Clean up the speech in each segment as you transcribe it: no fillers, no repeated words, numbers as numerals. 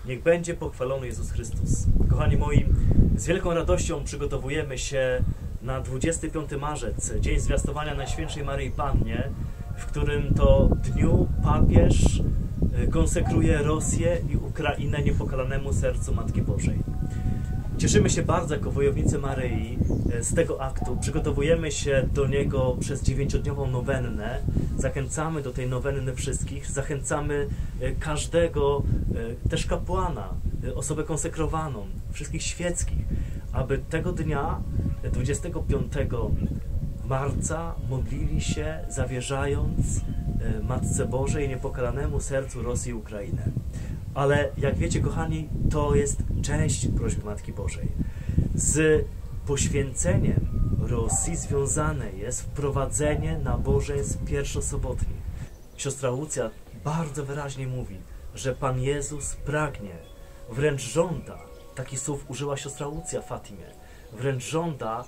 Niech będzie pochwalony Jezus Chrystus. Kochani moi, z wielką radością przygotowujemy się na 25 marzec, Dzień Zwiastowania Najświętszej Maryi Pannie, w którym to dniu papież konsekruje Rosję i Ukrainę niepokalanemu sercu Matki Bożej. Cieszymy się bardzo jako wojownicy Maryi z tego aktu. Przygotowujemy się do niego przez 9-dniową nowennę. Zachęcamy do tej nowenny wszystkich. Zachęcamy każdego, też kapłana, osobę konsekrowaną, wszystkich świeckich, aby tego dnia, 25 marca, modlili się, zawierzając Matce Bożej niepokalanemu sercu Rosji i Ukrainy. Ale jak wiecie, kochani, to jest część prośby Matki Bożej. Z poświęceniem Rosji związane jest wprowadzenie nabożeństw pierwszosobotnich. Siostra Łucja bardzo wyraźnie mówi, że Pan Jezus pragnie, wręcz żąda, takich słów użyła siostra Łucja w Fatimie, wręcz żąda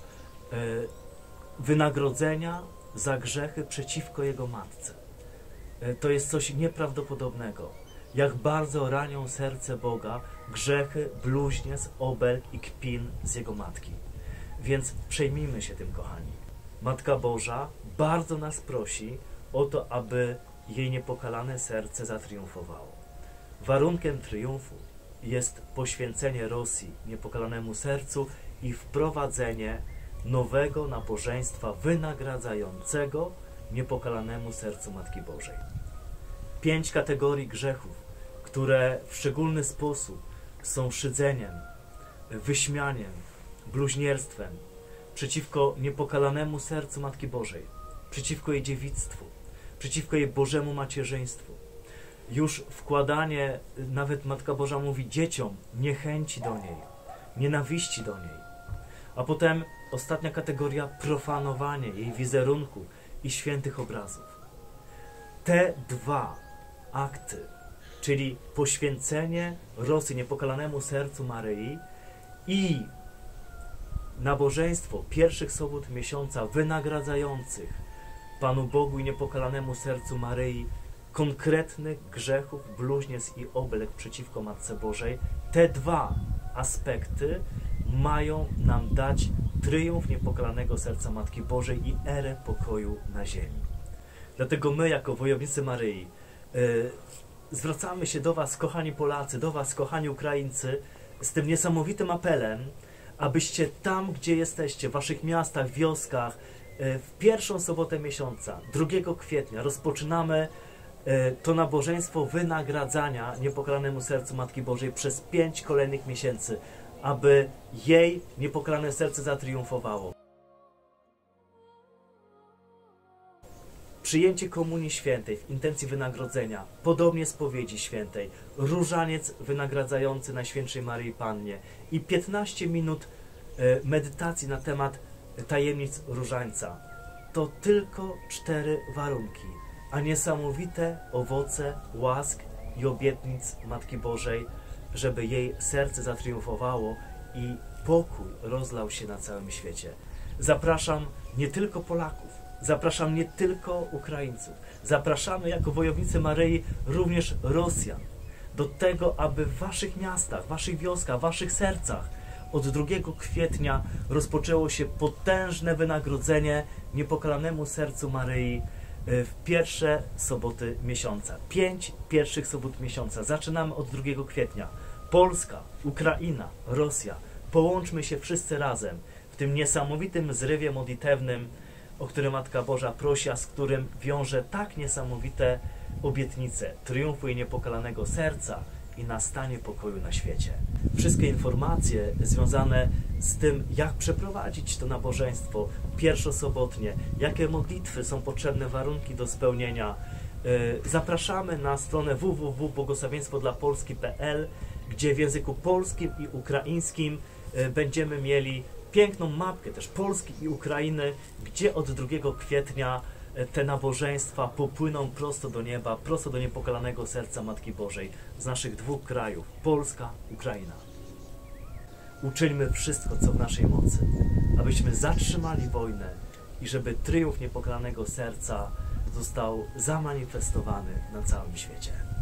wynagrodzenia za grzechy przeciwko Jego Matce. To jest coś nieprawdopodobnego. Jak bardzo ranią serce Boga grzechy, bluźnierstw, obelg i kpin z Jego Matki. Więc przejmijmy się tym, kochani. Matka Boża bardzo nas prosi o to, aby jej niepokalane serce zatriumfowało. Warunkiem triumfu jest poświęcenie Rosji niepokalanemu sercu i wprowadzenie nowego nabożeństwa wynagradzającego niepokalanemu sercu Matki Bożej. 5 kategorii grzechów, które w szczególny sposób są szydzeniem, wyśmianiem, bluźnierstwem przeciwko niepokalanemu sercu Matki Bożej, przeciwko jej dziewictwu, przeciwko jej Bożemu macierzyństwu. Już wkładanie, nawet Matka Boża mówi dzieciom, niechęci do niej, nienawiści do niej. A potem ostatnia kategoria, profanowanie jej wizerunku i świętych obrazów. Te dwa akty, czyli poświęcenie Rosji niepokalanemu sercu Maryi i nabożeństwo pierwszych sobot miesiąca wynagradzających Panu Bogu i niepokalanemu sercu Maryi konkretnych grzechów, bluźnierstw i obelg przeciwko Matce Bożej, te dwa aspekty mają nam dać triumf niepokalanego serca Matki Bożej i erę pokoju na ziemi. Dlatego my, jako wojownicy Maryi, zwracamy się do Was, kochani Polacy, do Was, kochani Ukraińcy, z tym niesamowitym apelem, abyście tam, gdzie jesteście, w Waszych miastach, wioskach, w pierwszą sobotę miesiąca, 2 kwietnia, rozpoczynamy to nabożeństwo wynagradzania niepokalanemu sercu Matki Bożej przez 5 kolejnych miesięcy, aby jej niepokalane serce zatriumfowało. Przyjęcie Komunii Świętej w intencji wynagrodzenia, podobnie spowiedzi świętej, różaniec wynagradzający Najświętszej Maryi Pannie i 15 minut medytacji na temat tajemnic różańca. To tylko 4 warunki, a niesamowite owoce łask i obietnic Matki Bożej, żeby jej serce zatriumfowało i pokój rozlał się na całym świecie. Zapraszam nie tylko Polaków, zapraszam nie tylko Ukraińców, zapraszamy jako wojownicy Maryi również Rosjan do tego, aby w Waszych miastach, Waszych wioskach, Waszych sercach od 2 kwietnia rozpoczęło się potężne wynagrodzenie niepokalanemu sercu Maryi w pierwsze soboty miesiąca. 5 pierwszych sobot miesiąca. Zaczynamy od 2 kwietnia. Polska, Ukraina, Rosja. Połączmy się wszyscy razem w tym niesamowitym zrywie modlitewnym, o którym Matka Boża prosi, a z którym wiąże tak niesamowite obietnice triumfu jej niepokalanego serca i nastanie pokoju na świecie. Wszystkie informacje związane z tym, jak przeprowadzić to nabożeństwo pierwszosobotnie, jakie modlitwy są potrzebne, warunki do spełnienia, zapraszamy na stronę www.błogosławieństwodlapolski.pl, gdzie w języku polskim i ukraińskim będziemy mieli piękną mapkę też Polski i Ukrainy, gdzie od 2 kwietnia te nabożeństwa popłyną prosto do nieba, prosto do niepokalanego serca Matki Bożej z naszych 2 krajów, Polska, Ukraina. Uczyńmy wszystko, co w naszej mocy, abyśmy zatrzymali wojnę i żeby triumf niepokalanego serca został zamanifestowany na całym świecie.